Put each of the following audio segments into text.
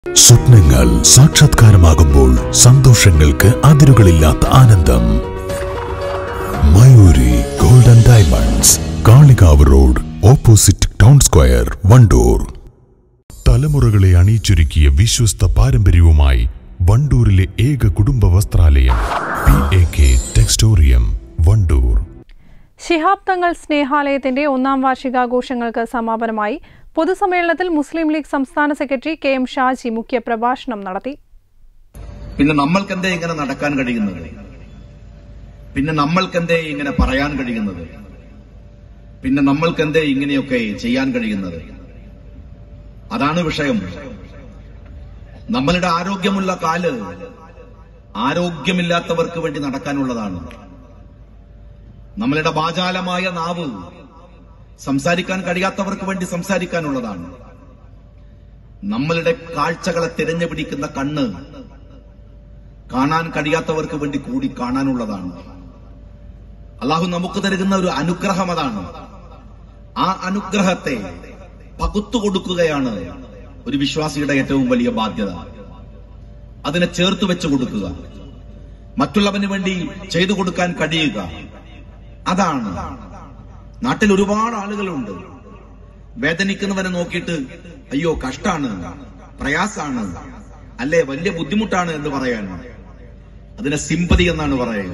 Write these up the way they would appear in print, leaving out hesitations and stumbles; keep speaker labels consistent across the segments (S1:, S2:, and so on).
S1: സ്വപ്നങ്ങൾ സാക്ഷാത്കാരമാകുമ്പോൾ സന്തോഷങ്ങൾക്ക് അതിരുകളില്ലാത്ത ആനന്ദം. Mayuri gold and diamonds, Kalikavu road, opposite town square, Wandoor. തലമുറകളെ അണിയിച്ചൊരുക്കിയ വിശ്വസ്ത പാരമ്പര്യവുമായി വണ്ടൂരിലെ ഏക കുടുംബ വസ്ത്രാലയം PAK ടെക്സ്റ്റോറിയം, വണ്ടൂർ.
S2: ശിഹാബ് തങ്ങൾ സ്നേഹാലയത്തിന്റെ 1ാം വാർഷികാഘോഷങ്ങൾക്ക് സമാപനമായി. പൊതുസമ്മേളനത്തിൽ മുസ്ലിം ലീഗ് സംസ്ഥാന സെക്രട്ടറി KM ഷാജി മുഖ്യ പ്രഭാഷണം നടത്തി.
S3: പിന്നെ നമ്മൾക്കെന്തേ ഇങ്ങനെ നടക്കാൻ കഴിയുന്നത്? പിന്നെ നമ്മൾക്കെന്തേ ഇങ്ങനെ പറയാൻ കഴിയുന്നത്? പിന്നെ നമ്മൾക്കെന്തേ ഇങ്ങനെയൊക്കെ ചെയ്യാൻ കഴിയുന്നത്? അതാണ് വിഷയം. നമ്മളുടെ ആരോഗ്യമുള്ള കാല് ആരോഗ്യമില്ലാത്തവർക്ക് വേണ്ടി നടക്കാനുള്ളതാണ്. നമ്മളുടെ വാചാലമായ നാവ് സംസാരിക്കാൻ കഴിയാത്തവർക്ക് വേണ്ടി സംസാരിക്കാനുള്ളതാണ്. നമ്മളുടെ കാഴ്ചകളെ തിരഞ്ഞുപിടിക്കുന്ന കണ്ണ് കാണാൻ കഴിയാത്തവർക്ക് വേണ്ടി കൂടി കാണാനുള്ളതാണ്. അള്ളാഹു നമുക്ക് നൽകുന്ന ഒരു അനുഗ്രഹം അതാണ്. ആ അനുഗ്രഹത്തെ പകുത്തു കൊടുക്കുകയാണ് ഒരു വിശ്വാസിയുടെ ഏറ്റവും വലിയ ബാധ്യത. അതിനെ ചേർത്ത് വെച്ചു കൊടുക്കുക, മറ്റുള്ളവന് വേണ്ടി ചെയ്തു കൊടുക്കാൻ കഴിയുക. അതാണ്. നാട്ടിൽ ഒരുപാട് ആളുകളുണ്ട്, വേദനിക്കുന്നവരെ നോക്കിയിട്ട് അയ്യോ കഷ്ടാണ്, പ്രയാസാണ്, അല്ലേ വലിയ ബുദ്ധിമുട്ടാണ് എന്ന് പറയാൻ. അതിനെ സിമ്പതി എന്നാണ് പറയുക.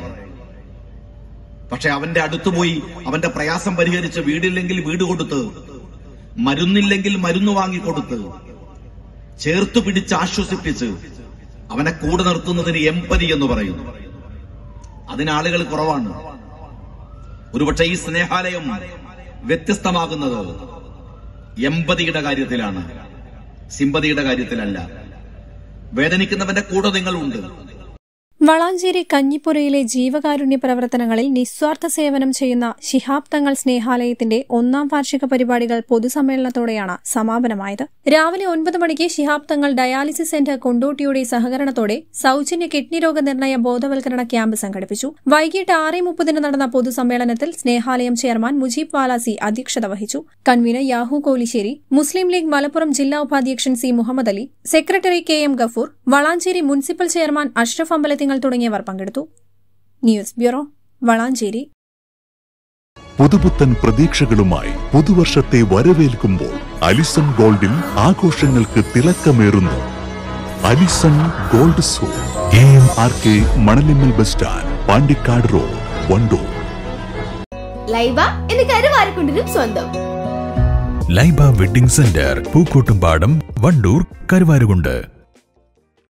S3: പക്ഷെ അവന്റെ അടുത്തുപോയി അവന്റെ പ്രയാസം പരിഹരിച്ച് വീടില്ലെങ്കിൽ വീട് കൊടുത്ത്, മരുന്നില്ലെങ്കിൽ മരുന്ന് വാങ്ങിക്കൊടുത്ത്, ചേർത്തു പിടിച്ച് ആശ്വസിപ്പിച്ച് അവനെ കൂടെ നിർത്തുന്നതിന് എമ്പതി എന്ന് പറയുന്നു. അതിനാളുകൾ കുറവാണ്. ഒരുപക്ഷെ ഈ സ്നേഹാലയം വ്യത്യസ്തമാകുന്നത് എമ്പതിയുടെ കാര്യത്തിലാണ്, സിമ്പതിയുടെ കാര്യത്തിലല്ല. വേദനിക്കുന്നവന്റെ കൂടെ നിങ്ങളുണ്ട്.
S2: വളാഞ്ചേരി കഞ്ഞിപ്പുരയിലെ ജീവകാരുണ്യ പ്രവർത്തനങ്ങളിൽ നിസ്വാർത്ഥ സേവനം ചെയ്യുന്ന ശിഹാബ് തങ്ങൾ സ്നേഹാലയത്തിന്റെ 1ാം വാർഷിക പരിപാടികൾ പൊതുസമ്മേളനത്തോടെയാണ് സമാപനമായത്. രാവിലെ 9 മണിക്ക് ശിഹാബ് തങ്ങൾ ഡയാലിസിസ് സെന്റർ കൊണ്ടോട്ടിയുടെ സഹകരണത്തോടെ സൌജന്യ കിഡ്നി രോഗനിർണയ ബോധവൽക്കരണ ക്യാമ്പ് സംഘടിപ്പിച്ചു. വൈകിട്ട് 6:30 നടന്ന പൊതുസമ്മേളനത്തിൽ സ്നേഹാലയം ചെയർമാൻ മുജീബ് വാലാസി അധ്യക്ഷത വഹിച്ചു. Convener Yahu Kolissery, Muslim League Malappuram ജില്ലാ ഉപാധ്യക്ഷൻ C Muhammad Ali, secretary KM Gafoor, Valanchery municipal chairman Ashraf Ambalathingal തുടങ്ങിയവർ പങ്കെടുത്തു. News bureau, Valanchery.
S1: പുതുപുത്തൻ പ്രതീക്ഷകളുമായി പുതുവർഷത്തെ വരവേൽക്കുമ്പോൾ അലിസൺ ഗോൾഡിൽ ആഘോഷങ്ങൾക്ക് തിളക്കമേറുന്നു. അലിസൺ ഗോൾഡ് സോ, AMRK Manalimmal bus stand, Pandikkad road, Wandoor.
S4: Laiba എന്ന് കരുവാരക്കുണ്ടിനും സ്വന്തം.
S1: Laiba wedding centre, Pookottumpadam, Wandoor, Karuvarakundu.